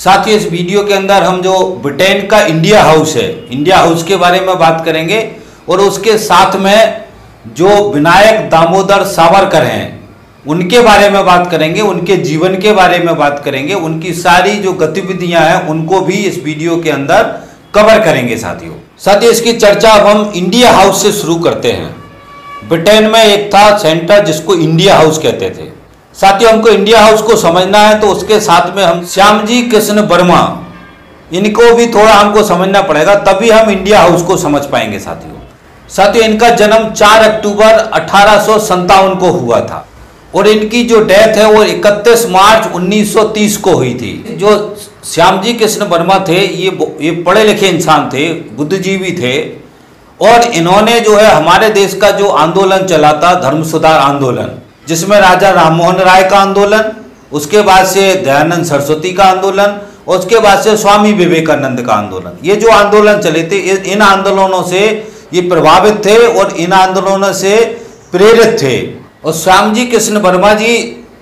साथियों, इस वीडियो के अंदर हम जो ब्रिटेन का इंडिया हाउस है, इंडिया हाउस के बारे में बात करेंगे और उसके साथ में जो विनायक दामोदर सावरकर हैं उनके बारे में बात करेंगे, उनके जीवन के बारे में बात करेंगे, उनकी सारी जो गतिविधियां हैं उनको भी इस वीडियो के अंदर कवर करेंगे। साथियों इसकी चर्चा अब हम इंडिया हाउस से शुरू करते हैं। ब्रिटेन में एक था सेंटर जिसको इंडिया हाउस कहते थे। साथियों, हमको इंडिया हाउस को समझना है तो उसके साथ में हम श्यामजी कृष्ण वर्मा, इनको भी थोड़ा हमको समझना पड़ेगा, तभी हम इंडिया हाउस को समझ पाएंगे। साथियों इनका जन्म 4 अक्टूबर 1857 को हुआ था और इनकी जो डेथ है वो 31 मार्च 1930 को हुई थी। जो श्यामजी कृष्ण वर्मा थे ये पढ़े लिखे इंसान थे, बुद्धिजीवी थे और इन्होंने जो है हमारे देश का जो आंदोलन चला था, धर्म सुधार आंदोलन, जिसमें राजा राममोहन राय का आंदोलन, उसके बाद से दयानंद सरस्वती का आंदोलन और उसके बाद से स्वामी विवेकानंद का आंदोलन, ये जो आंदोलन चले थे इन आंदोलनों से ये प्रभावित थे और इन आंदोलनों से प्रेरित थे। और श्यामजी कृष्ण वर्मा जी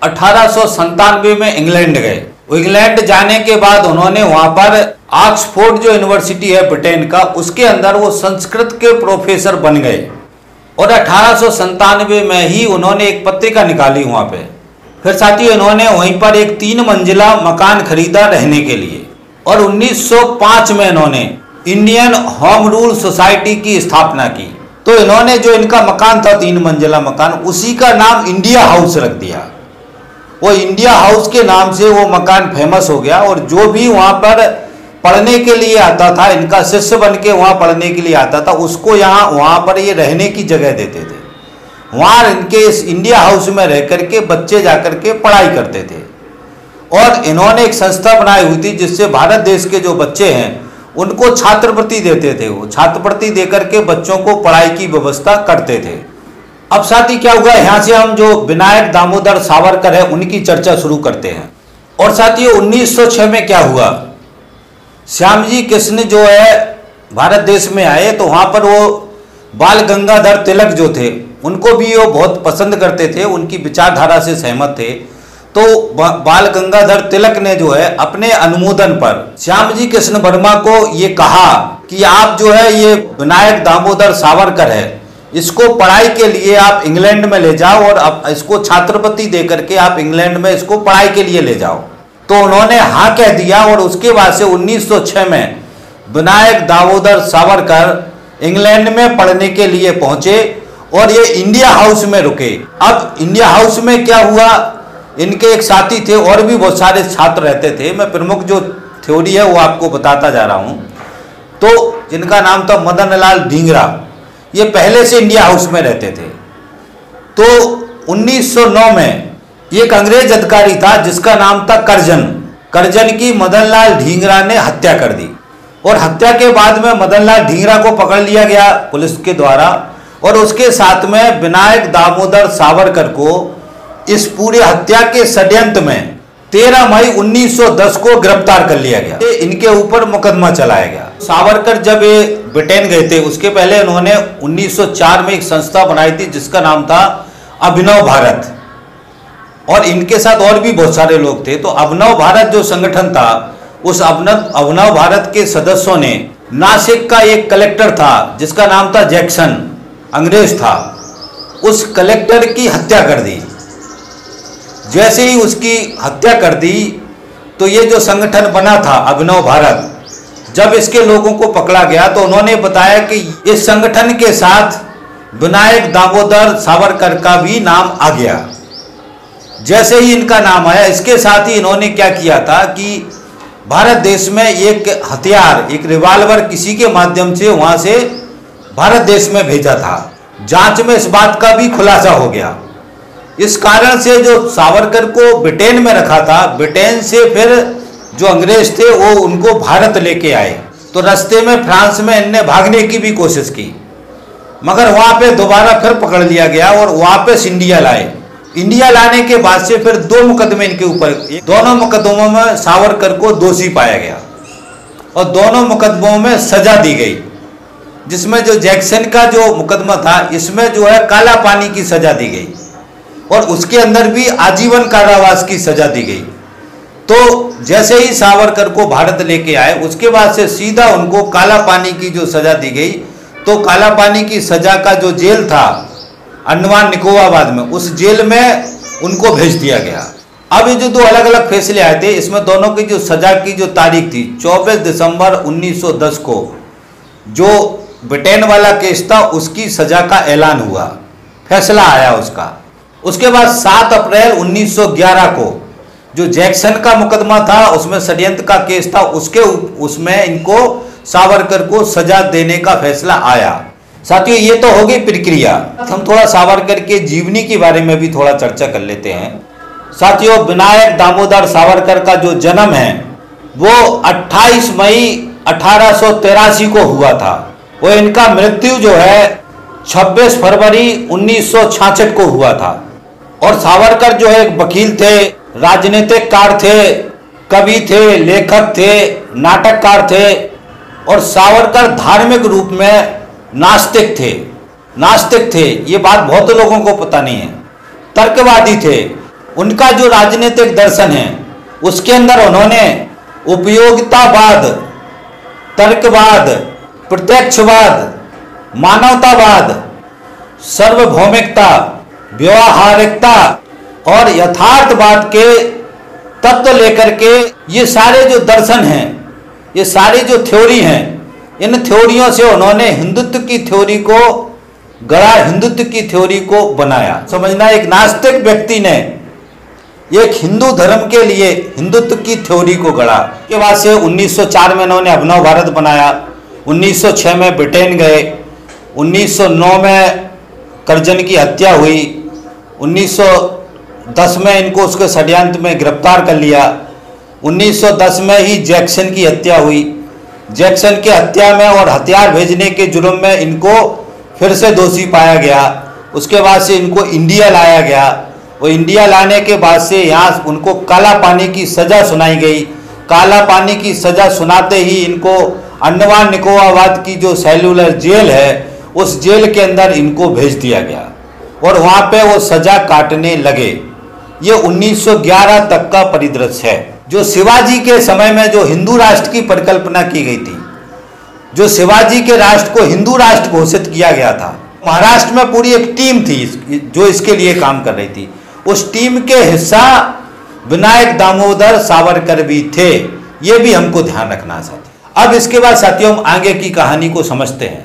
1897 में इंग्लैंड गए। इंग्लैंड जाने के बाद उन्होंने वहां पर ऑक्सफोर्ड जो यूनिवर्सिटी है ब्रिटेन का, उसके अंदर वो संस्कृत के प्रोफेसर बन गए और 1897 में ही उन्होंने एक पत्रिका निकाली वहां पे। फिर साथियों इन्होंने वहीं पर एक 3 मंजिला मकान खरीदा रहने के लिए और 1905 में इन्होंने इंडियन होम रूल सोसाइटी की स्थापना की। तो इन्होंने जो इनका मकान था 3 मंजिला मकान, उसी का नाम इंडिया हाउस रख दिया। वो इंडिया हाउस के नाम से वो मकान फेमस हो गया और जो भी वहां पर पढ़ने के लिए आता था, इनका शिष्य बन के वहाँ पढ़ने के लिए आता था, उसको वहाँ पर ये रहने की जगह देते थे। वहाँ इनके इस इंडिया हाउस में रह करके बच्चे जाकर के पढ़ाई करते थे और इन्होंने एक संस्था बनाई हुई थी जिससे भारत देश के जो बच्चे हैं उनको छात्रवृत्ति देते थे। वो छात्रवृत्ति देकर के बच्चों को पढ़ाई की व्यवस्था करते थे। अब साथी क्या हुआ, यहाँ से हम जो विनायक दामोदर सावरकर है उनकी चर्चा शुरू करते हैं। और साथियों 1906 में क्या हुआ, श्यामजी कृष्ण जो है भारत देश में आए तो वहाँ पर वो बाल गंगाधर तिलक जो थे उनको भी वो बहुत पसंद करते थे, उनकी विचारधारा से सहमत थे। तो बाल गंगाधर तिलक ने जो है अपने अनुमोदन पर श्यामजी कृष्ण वर्मा को ये कहा कि आप जो है ये विनायक दामोदर सावरकर है, इसको पढ़ाई के लिए आप इंग्लैंड में ले जाओ और अब इसको छात्रवृत्ति दे करके आप इंग्लैंड में इसको पढ़ाई के लिए ले जाओ। तो उन्होंने हाँ कह दिया और उसके बाद से 1906 में विनायक दामोदर सावरकर इंग्लैंड में पढ़ने के लिए पहुंचे और ये इंडिया हाउस में रुके। अब इंडिया हाउस में क्या हुआ, इनके एक साथी थे और भी बहुत सारे छात्र रहते थे। मैं प्रमुख जो थ्योरी है वो आपको बताता जा रहा हूं। तो जिनका नाम था मदन लाल ढींगरा, ये पहले से इंडिया हाउस में रहते थे। तो 1909 में एक अंग्रेज अधिकारी था जिसका नाम था करजन की मदन लाल ढींगरा ने हत्या कर दी और हत्या के बाद में मदन लाल ढींगरा को पकड़ लिया गया पुलिस के द्वारा और उसके साथ में विनायक दामोदर सावरकर को इस पूरे हत्या के षड्यंत्र में 13 मई 1910 को गिरफ्तार कर लिया गया। इनके ऊपर मुकदमा चलाया गया। सावरकर जब ये ब्रिटेन गए थे उसके पहले उन्होंने 1904 में एक संस्था बनाई थी जिसका नाम था अभिनव भारत और इनके साथ और भी बहुत सारे लोग थे। तो अभिनव भारत जो संगठन था, उस अभिनव भारत के सदस्यों ने नासिक का एक कलेक्टर था जिसका नाम था जैक्सन, अंग्रेज था, उस कलेक्टर की हत्या कर दी। जैसे ही उसकी हत्या कर दी तो ये जो संगठन बना था अभिनव भारत, जब इसके लोगों को पकड़ा गया तो उन्होंने बताया कि इस संगठन के साथ विनायक दामोदर सावरकर का भी नाम आ गया। जैसे ही इनका नाम आया, इसके साथ ही इन्होंने क्या किया था कि भारत देश में एक हथियार, एक रिवॉल्वर किसी के माध्यम से वहां से भारत देश में भेजा था। जांच में इस बात का भी खुलासा हो गया। इस कारण से जो सावरकर को ब्रिटेन में रखा था, ब्रिटेन से फिर जो अंग्रेज थे वो उनको भारत लेके आए। तो रास्ते में फ्रांस में इनने भागने की भी कोशिश की मगर वहां पे दोबारा फिर पकड़ लिया गया और वापस इंडिया लाए। इंडिया लाने के बाद से फिर 2 मुकदमे इनके ऊपर, दोनों मुकदमों में सावरकर को दोषी पाया गया और दोनों मुकदमों में सजा दी गई। जिसमें जो जैक्सन का जो मुकदमा था इसमें जो है काला पानी की सजा दी गई और उसके अंदर भी आजीवन कारावास की सजा दी गई। तो जैसे ही सावरकर को भारत लेके आए, उसके बाद से सीधा उनको काला पानी की जो सजा दी गई, तो काला पानी की सजा का जो जेल था अंडमान निकोबार में, उस जेल में उनको भेज दिया गया। अब ये जो दो अलग अलग फैसले आए थे, इसमें दोनों की जो सजा की जो तारीख थी 24 दिसंबर 1910 को जो ब्रिटेन वाला केस था उसकी सजा का ऐलान हुआ, फैसला आया उसका। उसके बाद 7 अप्रैल 1911 को जो जैक्सन का मुकदमा था, उसमें षड्यंत्र का केस था, उसमें इनको सावरकर को सजा देने का फैसला आया। साथियों, ये तो होगी प्रक्रिया। हम थोड़ा सावरकर के जीवनी के बारे में भी थोड़ा चर्चा कर लेते हैं। साथियों, विनायक दामोदर सावरकर का जो जन्म है वो 28 मई 1883 को हुआ था। वो इनका मृत्यु जो है 26 फरवरी 1966 को हुआ था। और सावरकर जो है एक वकील थे, राजनीतिककार थे, कवि थे, लेखक थे, नाटककार थे। और सावरकर धार्मिक रूप में नास्तिक थे। ये बात बहुत लोगों को पता नहीं है। तर्कवादी थे। उनका जो राजनीतिक दर्शन है उसके अंदर उन्होंने उपयोगितावाद, तर्कवाद, प्रत्यक्षवाद, मानवतावाद, सार्वभौमिकता, व्यवहारिकता और यथार्थवाद के तत्व लेकर के ये सारे जो दर्शन हैं, ये सारी जो थ्योरी हैं, इन थ्योरियों से उन्होंने हिंदुत्व की थ्योरी को गढ़ा, हिंदुत्व की थ्योरी को बनाया। समझना, एक नास्तिक व्यक्ति ने एक हिंदू धर्म के लिए हिंदुत्व की थ्योरी को गढ़ा। के बाद से 1904 में इन्होंने अभिनव भारत बनाया, 1906 में ब्रिटेन गए, 1909 में करजन की हत्या हुई, 1910 में इनको उसके षड्यंत्र में गिरफ्तार कर लिया, 1910 में ही जैक्सन की हत्या हुई। जैक्सन की हत्या में और हथियार भेजने के जुर्म में इनको फिर से दोषी पाया गया। उसके बाद से इनको इंडिया लाया गया और इंडिया लाने के बाद से यहाँ उनको काला पानी की सज़ा सुनाई गई। काला पानी की सज़ा सुनाते ही इनको अंडमान निकोबार की जो सेलुलर जेल है उस जेल के अंदर इनको भेज दिया गया और वहाँ पे वो सज़ा काटने लगे। ये 1911 तक का परिदृश्य है। जो शिवाजी के समय में जो हिंदू राष्ट्र की परिकल्पना की गई थी, जो शिवाजी के राष्ट्र को हिंदू राष्ट्र घोषित किया गया था, महाराष्ट्र में पूरी एक टीम थी जो इसके लिए काम कर रही थी। उस टीम के हिस्सा विनायक दामोदर सावरकर भी थे। ये भी हमको ध्यान रखना है साथियों। अब इसके बाद साथियों हम आगे की कहानी को समझते हैं।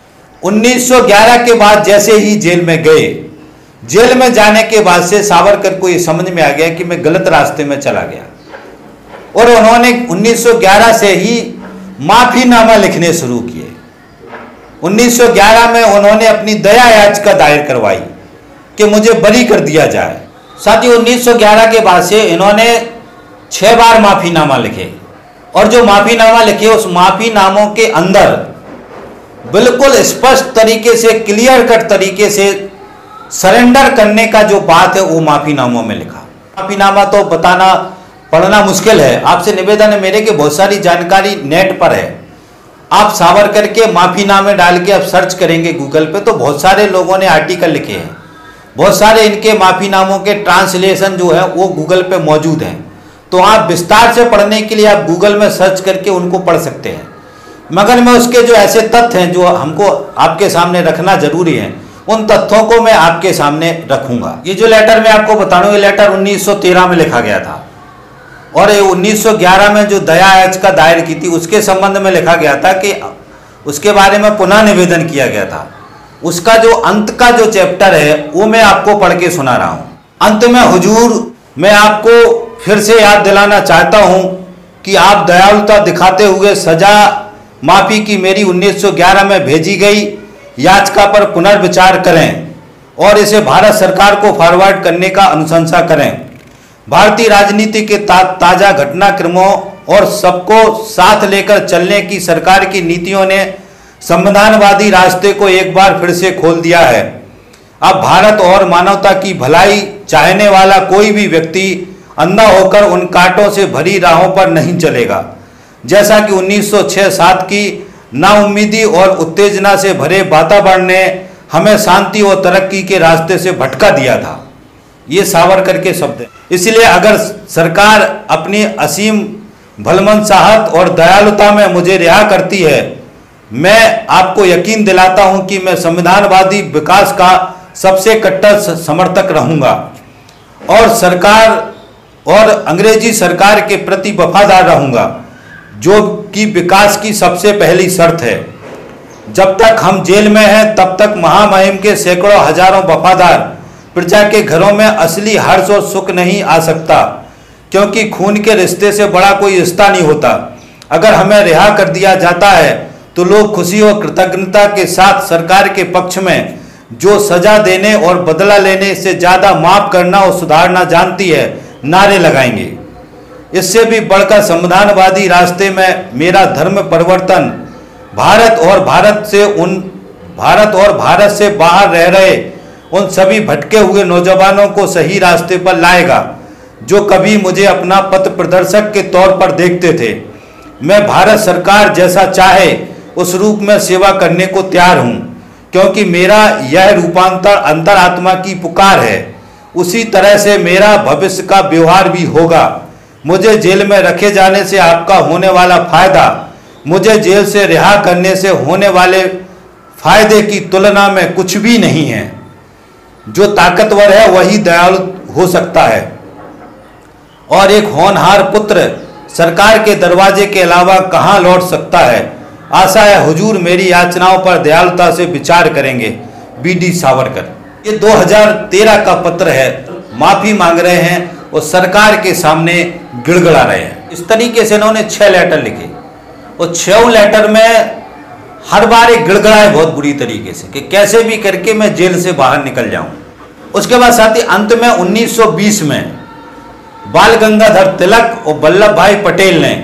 1911 के बाद जैसे ही जेल में गए, जेल में जाने के बाद से सावरकर को ये समझ में आ गया कि मैं गलत रास्ते में चला गया और उन्होंने 1911 से ही माफीनामा लिखने शुरू किए। 1911 में उन्होंने अपनी दया याचिका दायर करवाई कि मुझे बरी कर दिया जाए। साथियों, 1911 के बाद से इन्होंने 6 बार माफीनामा लिखे और जो माफीनामा लिखे उस माफीनामों के अंदर बिल्कुल स्पष्ट तरीके से, क्लियर कट तरीके से सरेंडर करने का जो बात है वो माफीनामों में लिखा। माफीनामा तो बताना पढ़ना मुश्किल है। आपसे निवेदन है मेरे कि बहुत सारी जानकारी नेट पर है। आप सावरकर के माफीनामे डाल के आप सर्च करेंगे गूगल पे तो बहुत सारे लोगों ने आर्टिकल लिखे हैं। बहुत सारे इनके माफीनामों के ट्रांसलेशन जो है वो गूगल पे मौजूद हैं। तो आप विस्तार से पढ़ने के लिए आप गूगल में सर्च करके उनको पढ़ सकते हैं। मगर मैं उसके जो ऐसे तथ्य हैं जो हमको आपके सामने रखना जरूरी है, उन तथ्यों को मैं आपके सामने रखूंगा। ये जो लेटर मैं आपको बता रहा हूँ, ये लेटर 1913 में लिखा गया था और ये 1911 में जो दया याचिका दायर की थी उसके संबंध में लिखा गया था कि उसके बारे में पुनः निवेदन किया गया था। उसका जो अंत का जो चैप्टर है वो मैं आपको पढ़ के सुना रहा हूँ। अंत में हुजूर, मैं आपको फिर से याद दिलाना चाहता हूँ कि आप दयालुता दिखाते हुए सजा माफी की मेरी 1911 में भेजी गई याचिका पर पुनर्विचार करें और इसे भारत सरकार को फॉरवर्ड करने का अनुशंसा करें। भारतीय राजनीति के ताज़ा घटनाक्रमों और सबको साथ लेकर चलने की सरकार की नीतियों ने संविधानवादी रास्ते को एक बार फिर से खोल दिया है। अब भारत और मानवता की भलाई चाहने वाला कोई भी व्यक्ति अंधा होकर उन कांटों से भरी राहों पर नहीं चलेगा, जैसा कि 1906-7 की नाउम्मीदी और उत्तेजना से भरे वातावरण ने हमें शांति और तरक्की के रास्ते से भटका दिया था। ये सावरकर के शब्द हैं। इसलिए अगर सरकार अपनी असीम भलमनसाहत और दयालुता में मुझे रिहा करती है, मैं आपको यकीन दिलाता हूं कि मैं संविधानवादी विकास का सबसे कट्टर समर्थक रहूंगा और सरकार और अंग्रेजी सरकार के प्रति वफादार रहूंगा, जो कि विकास की सबसे पहली शर्त है। जब तक हम जेल में हैं तब तक महामहिम के सैकड़ों हजारों वफादार प्रजा के घरों में असली हर्ष और सुख नहीं आ सकता, क्योंकि खून के रिश्ते से बड़ा कोई रिश्ता नहीं होता। अगर हमें रिहा कर दिया जाता है तो लोग खुशी और कृतज्ञता के साथ सरकार के पक्ष में, जो सजा देने और बदला लेने से ज्यादा माफ करना और सुधारना जानती है, नारे लगाएंगे। इससे भी बढ़कर संविधानवादी रास्ते में मेरा धर्म परिवर्तन भारत और भारत से बाहर रह रहे उन सभी भटके हुए नौजवानों को सही रास्ते पर लाएगा, जो कभी मुझे अपना पथ प्रदर्शक के तौर पर देखते थे। मैं भारत सरकार जैसा चाहे उस रूप में सेवा करने को तैयार हूं, क्योंकि मेरा यह रूपांतर अंतरात्मा की पुकार है। उसी तरह से मेरा भविष्य का व्यवहार भी होगा। मुझे जेल में रखे जाने से आपका होने वाला फायदा मुझे जेल से रिहा करने से होने वाले फायदे की तुलना में कुछ भी नहीं है। जो ताकतवर है वही दयालु हो सकता है, और एक होनहार पुत्र सरकार के दरवाजे के अलावा कहां लौट सकता है। आशा है हुजूर मेरी याचनाओं पर दयालुता से विचार करेंगे। बी.डी. सावरकर। ये 2013 का पत्र है। माफी मांग रहे हैं और सरकार के सामने गिड़गिड़ा रहे हैं। इस तरीके से इन्होंने 6 लेटर लिखे और 6 लेटर में हर बार एक गिड़गिड़ाए बहुत बुरी तरीके से कि कैसे भी करके मैं जेल से बाहर निकल जाऊं। उसके बाद साथी अंत में 1920 में बाल गंगाधर तिलक और वल्लभ भाई पटेल ने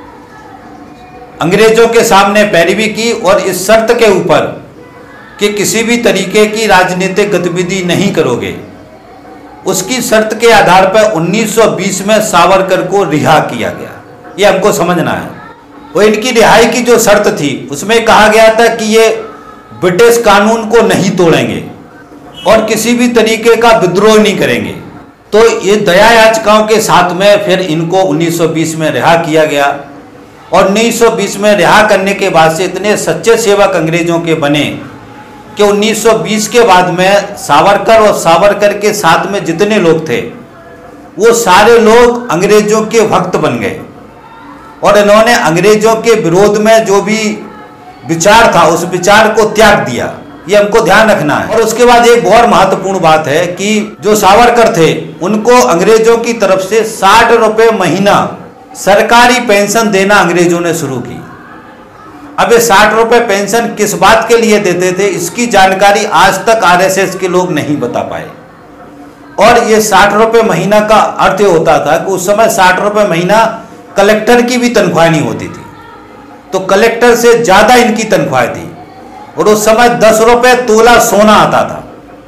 अंग्रेजों के सामने पैरवी की और इस शर्त के ऊपर कि किसी भी तरीके की राजनीतिक गतिविधि नहीं करोगे, उसकी शर्त के आधार पर 1920 में सावरकर को रिहा किया गया। ये हमको समझना है। और इनकी रिहाई की जो शर्त थी उसमें कहा गया था कि ये ब्रिटिश कानून को नहीं तोड़ेंगे और किसी भी तरीके का विद्रोह नहीं करेंगे। तो ये दया याचिकाओं के साथ में फिर इनको 1920 में रिहा किया गया और 1920 में रिहा करने के बाद से इतने सच्चे सेवक अंग्रेजों के बने कि 1920 के बाद में सावरकर और सावरकर के साथ में जितने लोग थे वो सारे लोग अंग्रेजों के भक्त बन गए और इन्होंने अंग्रेजों के विरोध में जो भी विचार था उस विचार को त्याग दिया। ये हमको ध्यान रखना है। और उसके बाद एक बहुत महत्वपूर्ण बात है कि जो सावरकर थे उनको अंग्रेजों की तरफ से 60 रुपए महीना सरकारी पेंशन देना अंग्रेजों ने शुरू की। अब ये 60 रुपए पेंशन किस बात के लिए देते थे इसकी जानकारी आज तक आरएसएस के लोग नहीं बता पाए। और ये 60 रुपए महीना का अर्थ होता था कि उस समय 60 रुपए महीना कलेक्टर की भी तनख्वाह नहीं होती थी, तो कलेक्टर से ज्यादा इनकी तनख्वाह थी। और उस समय 10 रुपए तोला सोना आता था,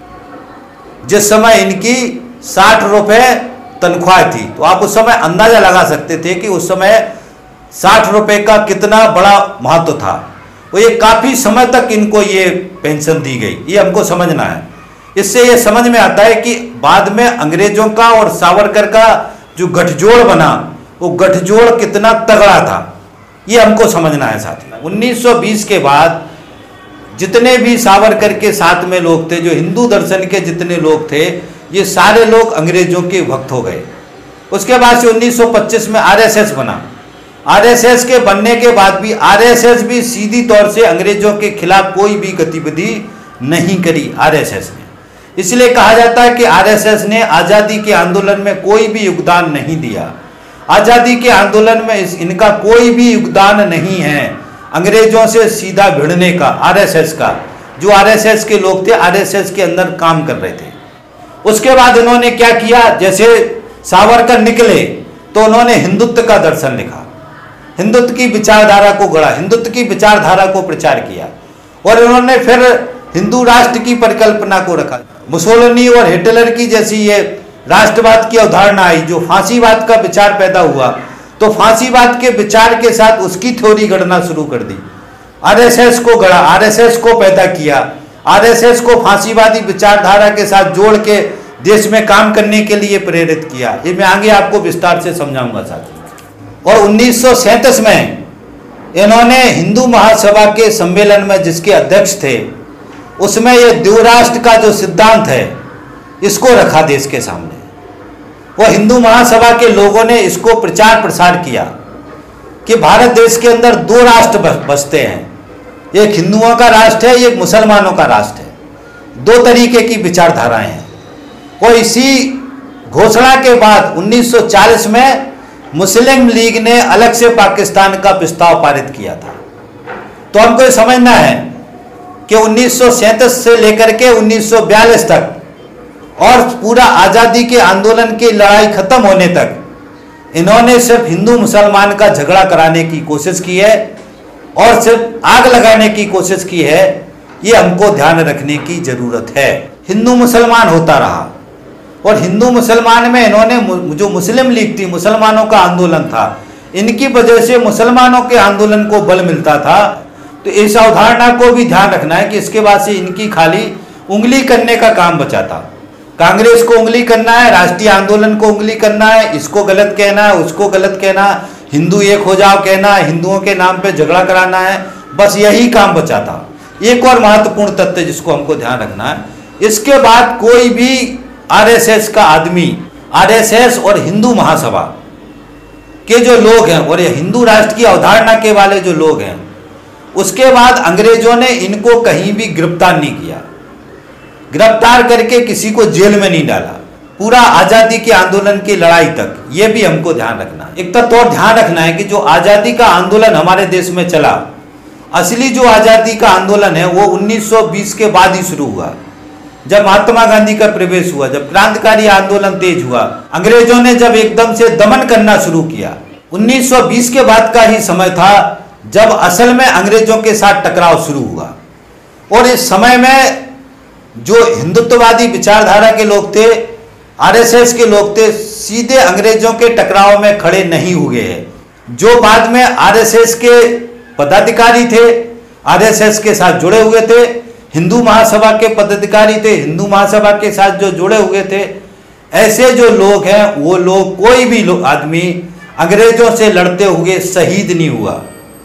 जिस समय इनकी 60 रुपए तनख्वाह थी। तो आप उस समय अंदाजा लगा सकते थे कि उस समय 60 रुपए का कितना बड़ा महत्व था। और ये काफी समय तक इनको ये पेंशन दी गई। ये हमको समझना है। इससे ये समझ में आता है कि बाद में अंग्रेजों का और सावरकर का जो गठजोड़ बना वो गठजोड़ कितना तगड़ा था, ये हमको समझना है साथी। 1920 के बाद जितने भी सावरकर के साथ में लोग थे, जो हिंदू दर्शन के जितने लोग थे, ये सारे लोग अंग्रेजों के भक्त हो गए। उसके बाद से 1925 में आरएसएस बना। आरएसएस के बनने के बाद भी आरएसएस भी सीधी तौर से अंग्रेजों के खिलाफ कोई भी गतिविधि नहीं करी आरएसएस ने। इसलिए कहा जाता है कि आरएसएस ने आज़ादी के आंदोलन में कोई भी योगदान नहीं दिया। आज़ादी के आंदोलन में इनका कोई भी योगदान नहीं है अंग्रेजों से सीधा भिड़ने का। आरएसएस का जो आरएसएस के लोग थे, आरएसएस के अंदर काम कर रहे थे। उसके बाद इन्होंने क्या किया, जैसे सावरकर निकले तो उन्होंने हिंदुत्व का दर्शन लिखा, हिंदुत्व की विचारधारा को गढ़ा, हिंदुत्व की विचारधारा को प्रचार किया और उन्होंने फिर हिंदू राष्ट्र की परिकल्पना को रखा। मुसोलिनी और हिटलर की जैसी ये राष्ट्रवाद की अवधारणा आई, जो फांसीवाद का विचार पैदा हुआ, तो फांसीवाद के विचार के साथ उसकी थ्योरी गढ़ना शुरू कर दी। आरएसएस को गढ़ा, आरएसएस को पैदा किया, आरएसएस को फांसीवादी विचारधारा के साथ जोड़ के देश में काम करने के लिए प्रेरित किया। ये मैं आगे आपको विस्तार से समझाऊंगा साथियों। और 1937 में इन्होंने हिंदू महासभा के सम्मेलन में, जिसके अध्यक्ष थे, उसमें ये द्विराष्ट्र का जो सिद्धांत है इसको रखा देश के सामने। और हिंदू महासभा के लोगों ने इसको प्रचार प्रसार किया कि भारत देश के अंदर दो राष्ट्र बसते हैं, एक हिंदुओं का राष्ट्र है, एक मुसलमानों का राष्ट्र है। दो तरीके की विचारधाराएं हैं। और इसी घोषणा के बाद 1940 में मुस्लिम लीग ने अलग से पाकिस्तान का प्रस्ताव पारित किया था। तो हमको ये समझना है कि 1937 से लेकर के 1942 तक और पूरा आज़ादी के आंदोलन की लड़ाई खत्म होने तक इन्होंने सिर्फ हिंदू मुसलमान का झगड़ा कराने की कोशिश की है और सिर्फ आग लगाने की कोशिश की है। ये हमको ध्यान रखने की जरूरत है। हिंदू मुसलमान होता रहा और हिंदू मुसलमान में इन्होंने जो मुस्लिम लीग थी, मुसलमानों का आंदोलन था, इनकी वजह से मुसलमानों के आंदोलन को बल मिलता था। तो इस अवधारणा को भी ध्यान रखना है कि इसके बाद से इनकी खाली उंगली करने का काम बचा था। कांग्रेस को उंगली करना है, राष्ट्रीय आंदोलन को उंगली करना है, इसको गलत कहना है, उसको गलत कहना है, हिंदू एक हो जाओ कहना है, हिंदुओं के नाम पे झगड़ा कराना है, बस यही काम बचा था। एक और महत्वपूर्ण तथ्य जिसको हमको ध्यान रखना है, इसके बाद कोई भी आरएसएस का आदमी, आरएसएस और हिंदू महासभा के जो लोग हैं और ये हिंदू राष्ट्र की अवधारणा के वाले जो लोग हैं, उसके बाद अंग्रेजों ने इनको कहीं भी गिरफ्तार नहीं किया। गिरफ्तार करके किसी को जेल में नहीं डाला, पूरा आज़ादी के आंदोलन की लड़ाई तक। ये भी हमको ध्यान रखना है। एक तत्व और ध्यान रखना है कि जो आज़ादी का आंदोलन हमारे देश में चला, असली जो आज़ादी का आंदोलन है वो 1920 के बाद ही शुरू हुआ, जब महात्मा गांधी का प्रवेश हुआ, जब क्रांतिकारी आंदोलन तेज हुआ, अंग्रेजों ने जब एकदम से दमन करना शुरू किया। 1920 के बाद का ही समय था जब असल में अंग्रेजों के साथ टकराव शुरू हुआ। और इस समय में जो हिंदुत्ववादी विचारधारा के लोग थे, आरएसएस के लोग थे, सीधे अंग्रेजों के टकराव में खड़े नहीं हुए हैं। जो बाद में आरएसएस के पदाधिकारी थे, आरएसएस के साथ जुड़े हुए थे, हिंदू महासभा के पदाधिकारी थे, हिंदू महासभा के साथ जो जुड़े हुए थे, ऐसे जो लोग हैं वो लोग, कोई भी आदमी अंग्रेजों से लड़ते हुए शहीद नहीं हुआ।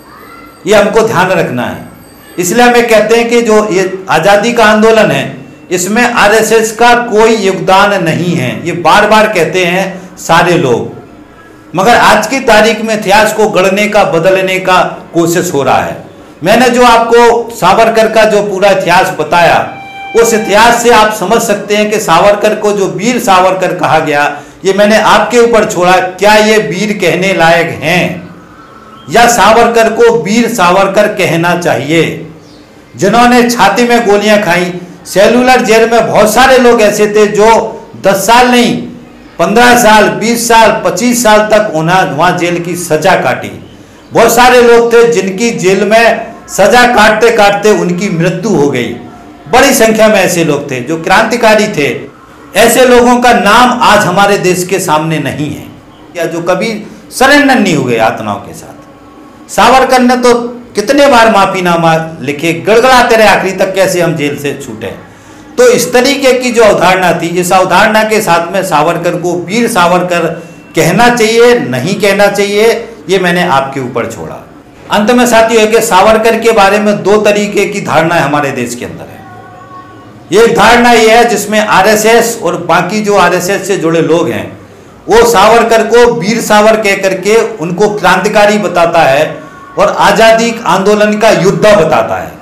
ये हमको ध्यान रखना है। इसलिए हमें कहते हैं कि जो ये आज़ादी का आंदोलन है, इसमें आरएसएस का कोई योगदान नहीं है। ये बार बार कहते हैं सारे लोग, मगर आज की तारीख में इतिहास को गढ़ने का, बदलने का कोशिश हो रहा है। मैंने जो आपको सावरकर का जो पूरा इतिहास बताया, उस इतिहास से आप समझ सकते हैं कि सावरकर को जो वीर सावरकर कहा गया, ये मैंने आपके ऊपर छोड़ा। क्या ये वीर कहने लायक हैं या सावरकर को वीर सावरकर कहना चाहिए? जिन्होंने छाती में गोलियां खाई, सेलुलर जेल में बहुत सारे लोग ऐसे थे जो 10 साल नहीं, 15 साल, 20 साल, 25 साल तक वहां जेल की सजा काटी। बहुत सारे लोग थे जिनकी जेल में सजा काटते काटते उनकी मृत्यु हो गई। बड़ी संख्या में ऐसे लोग थे जो क्रांतिकारी थे। ऐसे लोगों का नाम आज हमारे देश के सामने नहीं है, या जो कभी सरेंडर नहीं हुए यातनाओं के साथ। सावरकर ने तो कितने बार माफीनामा लिखे, गड़गड़ाते रहे आखिरी तक कैसे हम जेल से छूटे। तो इस तरीके की जो अवधारणा थी, इस अवधारणा के साथ में सावरकर को वीर सावरकर कहना चाहिए, नहीं कहना चाहिए, ये मैंने आपके ऊपर छोड़ा। अंत में साथियों है कि सावरकर के बारे में दो तरीके की धारणाएं हमारे देश के अंदर है। एक धारणा यह है जिसमें आरएसएस और बाकी जो आरएसएस से जुड़े लोग हैं, वो सावरकर को वीर सावर कह करके उनको क्रांतिकारी बताता है और आजादी आंदोलन का योद्धा बताता है।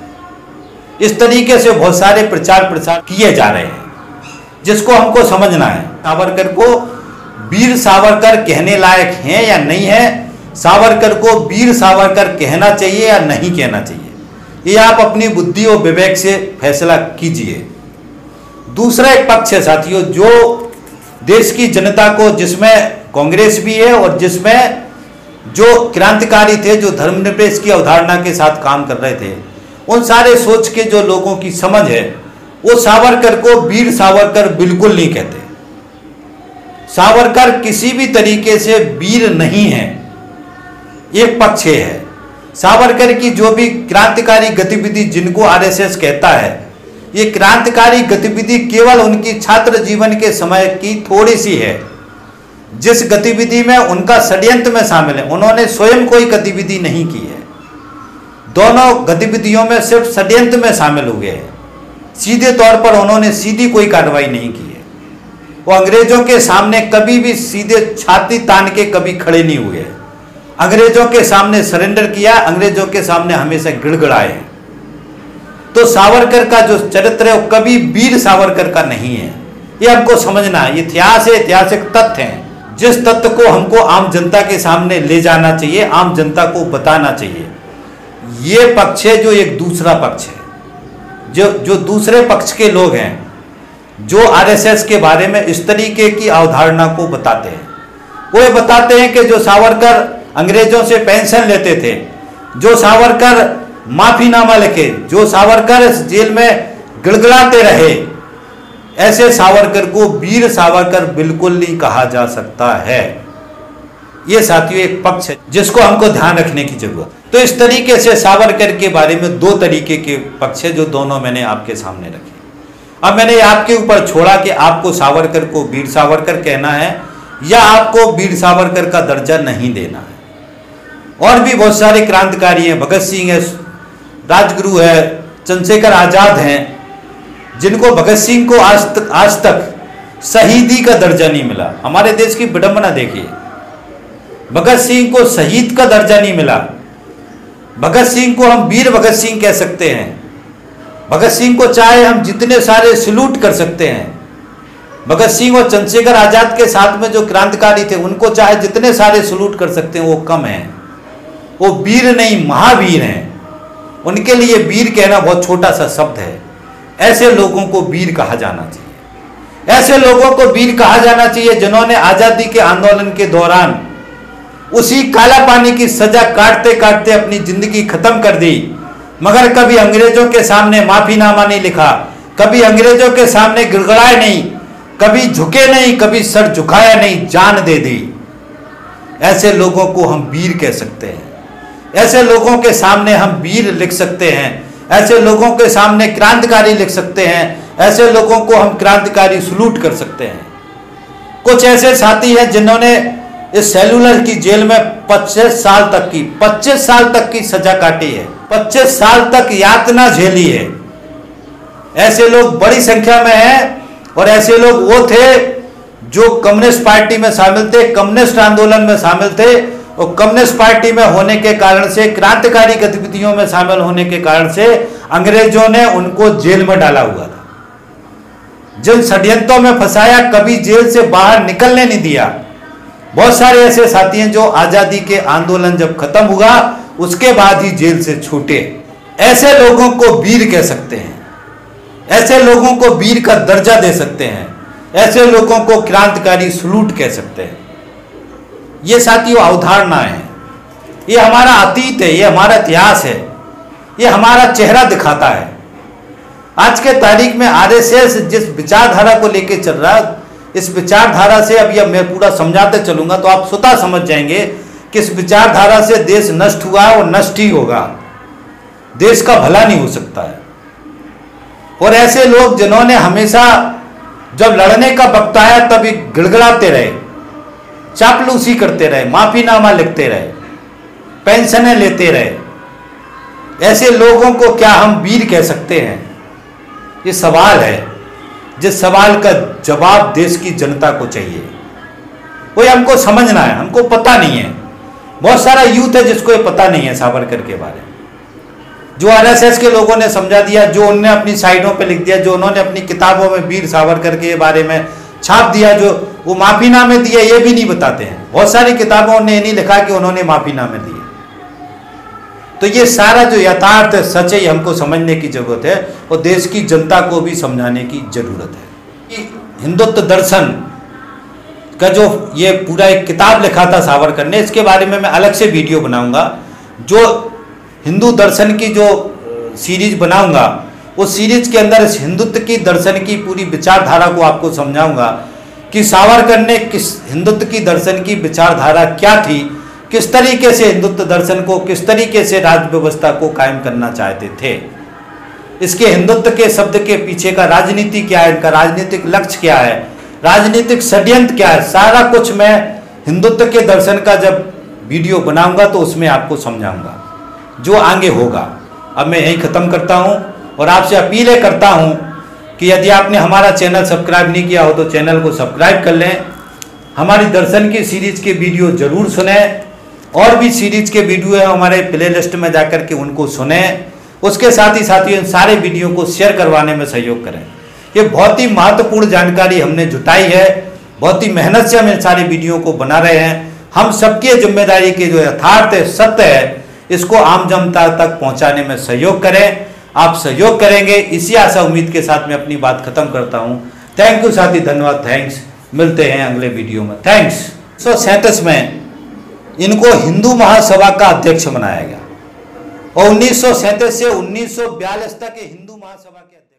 इस तरीके से बहुत सारे प्रचार प्रसार किए जा रहे हैं, जिसको हमको समझना है। सावरकर को वीर सावरकर कहने लायक हैं या नहीं है, सावरकर को वीर सावरकर कहना चाहिए या नहीं कहना चाहिए, ये आप अपनी बुद्धि और विवेक से फैसला कीजिए। दूसरा एक पक्ष है साथियों, जो देश की जनता को, जिसमें कांग्रेस भी है और जिसमें जो क्रांतिकारी थे, जो धर्मनिरपेक्ष की अवधारणा के साथ काम कर रहे थे, उन सारे सोच के जो लोगों की समझ है, वो सावरकर को वीर सावरकर बिल्कुल नहीं कहते। सावरकर किसी भी तरीके से वीर नहीं है, एक पक्ष है। सावरकर की जो भी क्रांतिकारी गतिविधि जिनको आरएसएस कहता है, ये क्रांतिकारी गतिविधि केवल उनकी छात्र जीवन के समय की थोड़ी सी है। जिस गतिविधि में उनका षड्यंत्र में शामिल है, उन्होंने स्वयं कोई गतिविधि नहीं की है। दोनों गतिविधियों में सिर्फ षड्यंत्र में शामिल हुए हैं। सीधे तौर पर उन्होंने सीधी कोई कार्रवाई नहीं की है। वो अंग्रेजों के सामने कभी भी सीधे छाती तान के कभी खड़े नहीं हुए। अंग्रेजों के सामने सरेंडर किया, अंग्रेजों के सामने हमेशा गिड़गिड़ाए। तो सावरकर का जो चरित्र है वो कभी वीर सावरकर का नहीं है। ये हमको समझना है। इतिहास है, ऐतिहासिक तथ्य हैं जिस तथ्य को हमको आम जनता के सामने ले जाना चाहिए, आम जनता को बताना चाहिए। ये पक्ष है जो एक दूसरा पक्ष है, जो दूसरे पक्ष के लोग हैं, जो आरएसएस के बारे में इस तरीके की अवधारणा को बताते हैं। वो ये बताते हैं कि जो सावरकर अंग्रेजों से पेंशन लेते थे, जो सावरकर माफीनामा लिखे, जो सावरकर इस जेल में गिड़गिड़ाते रहे, ऐसे सावरकर को वीर सावरकर बिल्कुल नहीं कहा जा सकता है। ये साथियों एक पक्ष है जिसको हमको ध्यान रखने की जरूरत। तो इस तरीके से सावरकर के बारे में दो तरीके के पक्ष है जो दोनों मैंने आपके सामने रखे। अब मैंने आपके ऊपर छोड़ा कि आपको सावरकर को वीर सावरकर कहना है या आपको वीर सावरकर का दर्जा नहीं देना है। और भी बहुत सारे क्रांतिकारी हैं, भगत सिंह है, राजगुरु है, चंद्रशेखर आजाद हैं, जिनको भगत सिंह को आज तक शहीदी का दर्जा नहीं मिला। हमारे देश की विडंबना देखिए, भगत सिंह को शहीद का दर्जा नहीं मिला। भगत सिंह को हम वीर भगत सिंह कह सकते हैं। भगत सिंह को चाहे हम जितने सारे सल्यूट कर सकते हैं। भगत सिंह और चंद्रशेखर आजाद के साथ में जो क्रांतिकारी थे उनको चाहे जितने सारे सल्यूट कर सकते हैं, वो कम है। वो वीर नहीं, महावीर हैं। उनके लिए वीर कहना बहुत छोटा सा शब्द है। ऐसे लोगों को वीर कहा जाना चाहिए। ऐसे लोगों को वीर कहा जाना चाहिए जिन्होंने आजादी के आंदोलन के दौरान उसी काला पानी की सजा काटते काटते अपनी जिंदगी खत्म कर दी, मगर कभी अंग्रेजों के सामने माफीनामा नहीं लिखा, कभी अंग्रेजों के सामने गिड़गिड़ाए नहीं, कभी झुके नहीं, कभी सर झुकाया नहीं, जान दे दी। ऐसे लोगों को हम वीर कह सकते हैं। ऐसे लोगों के सामने हम वीर लिख सकते हैं। ऐसे लोगों के सामने क्रांतिकारी लिख सकते हैं। ऐसे लोगों को हम क्रांतिकारी सल्यूट कर सकते हैं। कुछ ऐसे साथी हैं जिन्होंने इस सेलुलर की जेल में 25 साल तक की सजा काटी है, 25 साल तक यातना झेली है। ऐसे लोग बड़ी संख्या में हैं और ऐसे लोग वो थे जो कम्युनिस्ट पार्टी में शामिल थे, कम्युनिस्ट आंदोलन में शामिल थे और कम्युनिस्ट पार्टी में होने के कारण से, क्रांतिकारी गतिविधियों में शामिल होने के कारण से अंग्रेजों ने उनको जेल में डाला हुआ था। जिन षड्यंत्रों में फंसाया, कभी जेल से बाहर निकलने नहीं दिया। बहुत सारे ऐसे साथी हैं जो आजादी के आंदोलन जब खत्म हुआ उसके बाद ही जेल से छूटे। ऐसे लोगों को वीर कह सकते हैं। ऐसे लोगों को वीर का दर्जा दे सकते हैं। ऐसे लोगों को क्रांतिकारी सल्यूट कह सकते हैं। ये साथियों अवधारणाएं हैं। ये हमारा अतीत है, ये हमारा इतिहास है, ये हमारा चेहरा दिखाता है। आज के तारीख में आरएसएस जिस विचारधारा को लेकर चल रहा है, इस विचारधारा से अब यह मैं पूरा समझाते चलूंगा तो आप स्वतः समझ जाएंगे कि इस विचारधारा से देश नष्ट हुआ है और नष्ट ही होगा। देश का भला नहीं हो सकता है। और ऐसे लोग जिन्होंने हमेशा जब लड़ने का वक्त आया तभी गिड़गिड़ाते रहे, चापलूसी करते रहे, माफीनामा लिखते रहे, पेंशनें लेते रहे, ऐसे लोगों को क्या हम वीर कह सकते हैं? ये सवाल है जिस सवाल का जवाब देश की जनता को चाहिए। वो हमको समझना है। हमको पता नहीं है। बहुत सारा यूथ है जिसको ये पता नहीं है सावरकर के बारे में। जो आरएसएस के लोगों ने समझा दिया, जो उन्होंने अपनी साइडों पे लिख दिया, जो उन्होंने अपनी किताबों में वीर सावरकर के बारे में छाप दिया, जो वो माफीनामे दिए, ये भी नहीं बताते हैं। बहुत सारी किताबों ने नहीं लिखा कि उन्होंने माफीनामे दिए। तो ये सारा जो यथार्थ सच है हमको समझने की जरूरत है और देश की जनता को भी समझाने की जरूरत है कि हिंदुत्व दर्शन का जो ये पूरा एक किताब लिखा था सावरकर ने, इसके बारे में मैं अलग से वीडियो बनाऊंगा। जो हिंदू दर्शन की जो सीरीज बनाऊंगा उस सीरीज के अंदर इस हिंदुत्व की दर्शन की पूरी विचारधारा को आपको समझाऊंगा कि सावरकर ने किस हिंदुत्व की दर्शन की विचारधारा क्या थी, किस तरीके से हिंदुत्व दर्शन को, किस तरीके से राज्य व्यवस्था को कायम करना चाहते थे। इसके हिंदुत्व के शब्द के पीछे का राजनीति क्या है, इनका राजनीतिक लक्ष्य क्या है, राजनीतिक षड्यंत्र क्या है, सारा कुछ मैं हिंदुत्व के दर्शन का जब वीडियो बनाऊंगा तो उसमें आपको समझाऊंगा जो आगे होगा। अब मैं यही खत्म करता हूं और आपसे अपील करता हूं कि यदि आपने हमारा चैनल सब्सक्राइब नहीं किया हो तो चैनल को सब्सक्राइब कर लें, हमारी दर्शन की सीरीज के वीडियो जरूर सुने, और भी सीरीज के वीडियो है हमारे प्ले लिस्ट में जाकर के उनको सुने, उसके साथ ही इन सारे वीडियो को शेयर करवाने में सहयोग करें। ये बहुत ही महत्वपूर्ण जानकारी हमने जुटाई है, बहुत ही मेहनत से हम इन सारे वीडियो को बना रहे हैं। हम सबकी जिम्मेदारी के जो यथार्थ है, सत्य है, इसको आम जनता तक पहुंचाने में सहयोग करें। आप सहयोग करेंगे, इसी आशा उम्मीद के साथ मैं अपनी बात खत्म करता हूं। थैंक यू साथी, धन्यवाद, थैंक्स। मिलते हैं अगले वीडियो में, थैंक्स। 1937 में इनको हिंदू महासभा का अध्यक्ष बनाया गया और 1937 से 1942 तक हिंदू महासभा के